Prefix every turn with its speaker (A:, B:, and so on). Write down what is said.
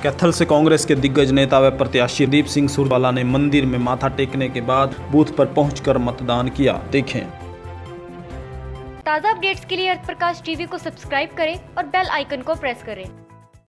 A: कैथल से कांग्रेस के दिग्गज नेता व प्रत्याशी दीप सिंह सुरवाला ने मंदिर में माथा टेकने के बाद बूथ पर पहुंचकर मतदान किया। देखें।
B: ताज़ा अपडेट्स के लिए अर्थ प्रकाश टीवी को सब्सक्राइब करें और बेल आइकन को प्रेस करें।